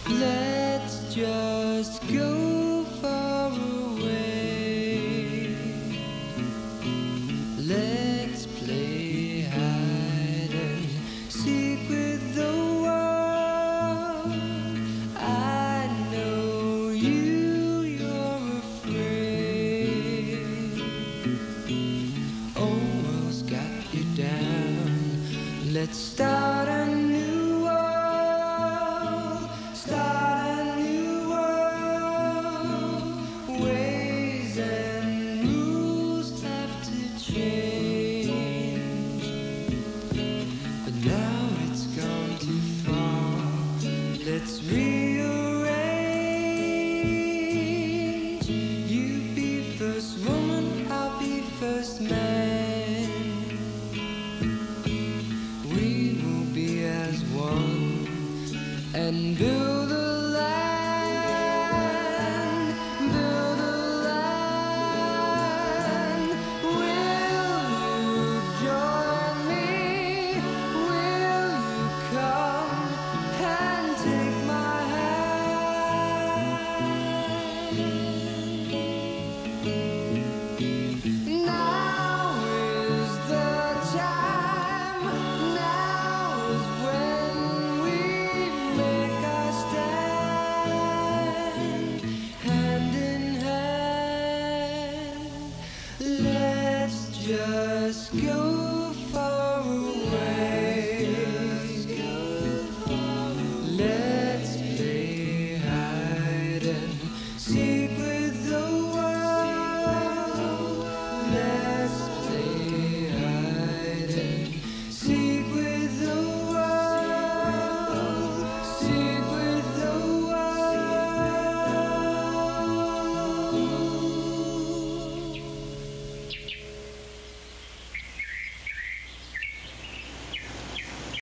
Let's just go far away. Let's play hide and seek with the world. I know you're afraid. Oh, world's got you down. Let's start a new world. Start a new world. Ways and rules have to change, but now it's gone too far. Let's rearrange. You be first woman, I'll be first man. We will be as one and build a land, build a land. Will you join me? Will you come and take my hand? Now is the time. Now is when we make our stand, hand in hand. Let's just go